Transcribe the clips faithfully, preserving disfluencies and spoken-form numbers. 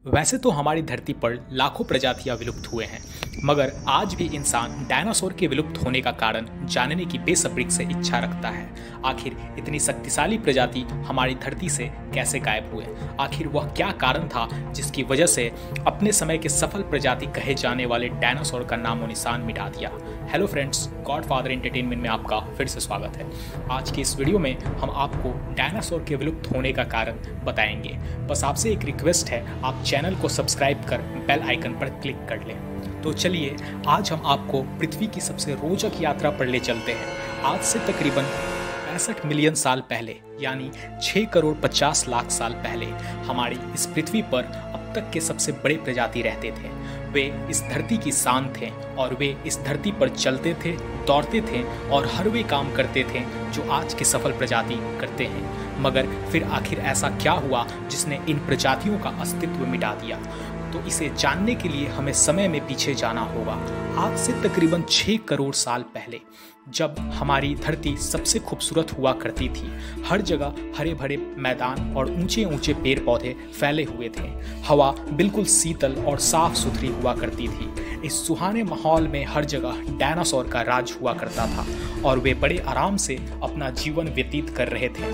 वैसे तो हमारी धरती पर लाखों प्रजातियां विलुप्त हुए हैं, मगर आज भी इंसान डायनासोर के विलुप्त होने का कारण जानने की बेसब्री से इच्छा रखता है। आखिर इतनी शक्तिशाली प्रजाति हमारी धरती से कैसे गायब हुए? आखिर वह क्या कारण था जिसकी वजह से अपने समय के सफल प्रजाति कहे जाने वाले डायनासोर का नामो निशान मिटा दिया? हेलो फ्रेंड्स, गॉडफादर एंटरटेनमेंट में आपका फिर से स्वागत है। आज की इस वीडियो में हम आपको डायनासोर के विलुप्त होने का कारण बताएंगे। बस आपसे एक रिक्वेस्ट है, आप चैनल को सब्सक्राइब कर बेल आइकन पर क्लिक कर लें। तो चलिए आज हम आपको पृथ्वी की सबसे रोचक यात्रा पर ले चलते हैं। आज से तकरीबन पैंसठ मिलियन साल पहले यानी छह करोड़ पचास लाख साल पहले हमारी इस पृथ्वी पर अब तक के सबसे बड़े प्रजाति रहते थे। वे इस धरती की शान थे और वे इस धरती पर चलते थे, दौड़ते थे और हर वे काम करते थे जो आज के सफल प्रजाति करते हैं। मगर फिर आखिर ऐसा क्या हुआ जिसने इन प्रजातियों का अस्तित्व मिटा दिया? तो इसे जानने के लिए हमें समय में पीछे जाना होगा। आज से तकरीबन छह करोड़ साल पहले, जब हमारी धरती सबसे खूबसूरत हुआ करती थी। हर जगह हरे भरे मैदान और ऊंचे ऊंचे पेड़ पौधे फैले हुए थे। हवा बिल्कुल शीतल और साफ सुथरी हुआ करती थी। इस सुहाने माहौल में हर जगह डायनासोर का राज हुआ करता था और वे बड़े आराम से अपना जीवन व्यतीत कर रहे थे।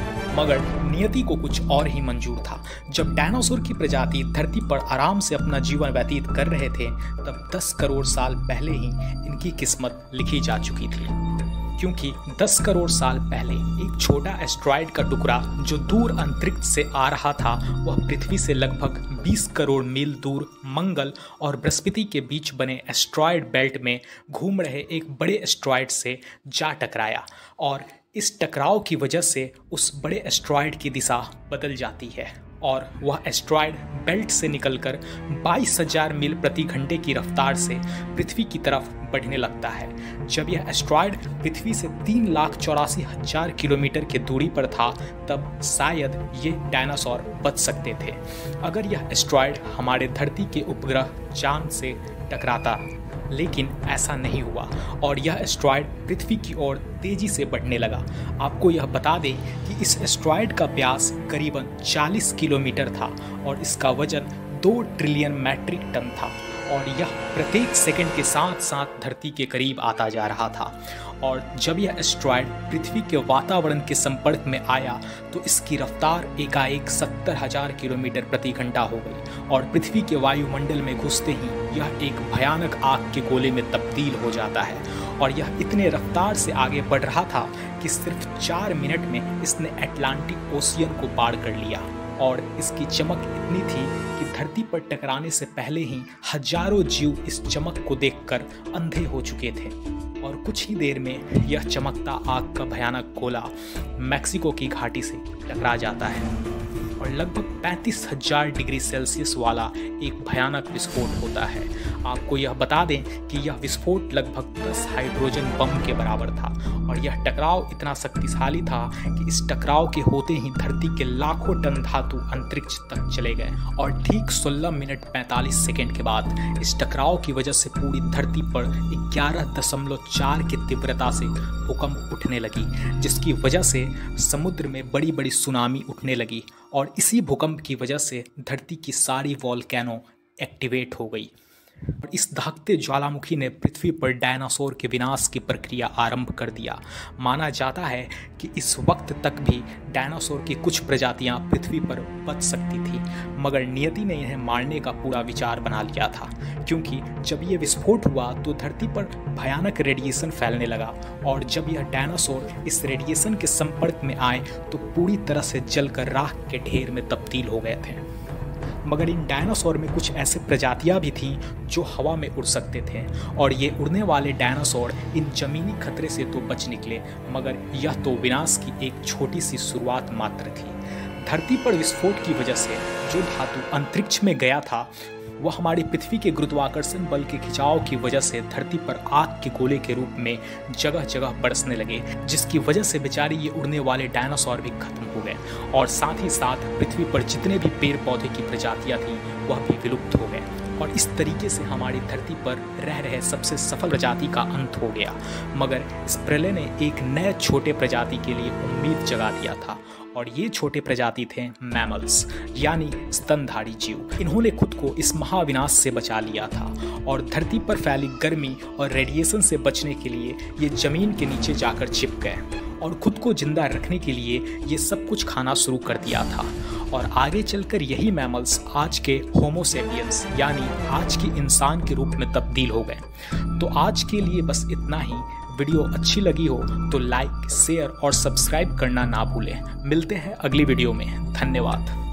मगर नियति को कुछ और ही मंजूर था। जब डायनासोर की प्रजाति धरती पर आराम से अपना जीवन व्यतीत कर रहे थे, तब दस करोड़ साल पहले ही इनकी किस्मत लिखी जा चुकी थी। क्योंकि दस करोड़ साल पहले एक छोटा एस्ट्रॉयड का टुकड़ा जो दूर अंतरिक्ष से आ रहा था, वह पृथ्वी से लगभग बीस करोड़ मील दूर मंगल और बृहस्पति के बीच बने एस्ट्रॉयड बेल्ट में घूम रहे एक बड़े एस्ट्रॉयड से जा टकराया और इस टकराव की वजह से उस बड़े एस्ट्रॉयड की दिशा बदल जाती है और वह एस्ट्रॉयड बेल्ट से निकलकर बाईस हज़ार मील प्रति घंटे की रफ्तार से पृथ्वी की तरफ बढ़ने लगता है। जब यह एस्ट्रॉयड पृथ्वी से तीन लाख चौरासी हजार किलोमीटर की दूरी पर था, तब शायद ये डायनासोर बच सकते थे। अगर यह एस्ट्रॉयड हमारे धरती के उपग्रह चांद से टकराता, लेकिन ऐसा नहीं हुआ और यह एस्ट्रॉयड पृथ्वी की ओर तेजी से बढ़ने लगा। आपको यह बता दें कि इस एस्ट्रॉयड का व्यास करीबन चालीस किलोमीटर था और इसका वजन दो ट्रिलियन मैट्रिक टन था और यह प्रत्येक सेकंड के साथ साथ धरती के करीब आता जा रहा था। और जब यह एस्ट्रॉयड पृथ्वी के वातावरण के संपर्क में आया तो इसकी रफ्तार एकाएक सत्तर हजार किलोमीटर प्रति घंटा हो गई और पृथ्वी के वायुमंडल में घुसते ही यह एक भयानक आग के गोले में तब्दील हो जाता है। और यह इतने रफ्तार से आगे बढ़ रहा था कि सिर्फ चार मिनट में इसने अटलांटिक ओशियन को पार कर लिया और इसकी चमक इतनी थी कि धरती पर टकराने से पहले ही हजारों जीव इस चमक को देखकर अंधे हो चुके थे। और कुछ ही देर में यह चमकता आग का भयानक गोला मैक्सिको की घाटी से टकरा जाता है और लगभग पैंतीस हजार डिग्री सेल्सियस वाला एक भयानक विस्फोट होता है। आपको यह बता दें कि यह विस्फोट लगभग दस हाइड्रोजन बम के बराबर था और यह टकराव इतना शक्तिशाली था कि इस टकराव के होते ही धरती के लाखों टन धातु अंतरिक्ष तक चले गए। और ठीक सोलह मिनट पैंतालीस सेकेंड के बाद इस टकराव की वजह से पूरी धरती पर ग्यारह दशमलव चार की तीव्रता से भूकंप उठने लगी, जिसकी वजह से समुद्र में बड़ी बड़ी सुनामी उठने लगी और इसी भूकंप की वजह से धरती की सारी वॉल्केनो एक्टिवेट हो गई। और इस दहकते ज्वालामुखी ने पृथ्वी पर डायनासोर के विनाश की प्रक्रिया आरंभ कर दिया। माना जाता है कि इस वक्त तक भी डायनासोर की कुछ प्रजातियां पृथ्वी पर बच सकती थी, मगर नियति ने इन्हें मारने का पूरा विचार बना लिया था। क्योंकि जब ये विस्फोट हुआ तो धरती पर भयानक रेडिएशन फैलने लगा और जब यह डायनासोर इस रेडिएशन के संपर्क में आए तो पूरी तरह से जलकर राख के ढेर में तब्दील हो गए थे। मगर इन डायनासोर में कुछ ऐसे प्रजातियां भी थीं जो हवा में उड़ सकते थे और ये उड़ने वाले डायनासोर इन जमीनी खतरे से तो बच निकले, मगर यह तो विनाश की एक छोटी सी शुरुआत मात्र थी। धरती पर विस्फोट की वजह से जो धातु अंतरिक्ष में गया था, वह हमारी पृथ्वी के गुरुत्वाकर्षण बल के खिंचाव की वजह से धरती पर आग के गोले के रूप में जगह जगह बरसने लगे, जिसकी वजह से बेचारे ये उड़ने वाले डायनासोर भी खत्म हो गए और साथ ही साथ पृथ्वी पर जितने भी पेड़ पौधे की प्रजातियां थीं वह भी विलुप्त हो गए और इस तरीके से हमारी धरती पर रह रहे सबसे सफल प्रजाति का अंत हो गया। मगर इस प्रलय ने एक नए छोटे प्रजाति के लिए उम्मीद जगा दिया था और ये छोटे प्रजाति थे मैमल्स यानी स्तनधारी जीव। इन्होंने खुद को इस महाविनाश से बचा लिया था और धरती पर फैली गर्मी और रेडिएशन से बचने के लिए ये जमीन के नीचे जाकर छिप गए और खुद को जिंदा रखने के लिए ये सब कुछ खाना शुरू कर दिया था। और आगे चलकर यही मैमल्स आज के होमो सेपियंस यानी आज के इंसान के रूप में तब्दील हो गए। तो आज के लिए बस इतना ही। वीडियो अच्छी लगी हो तो लाइक, शेयर और सब्सक्राइब करना ना भूलें। मिलते हैं अगली वीडियो में। धन्यवाद।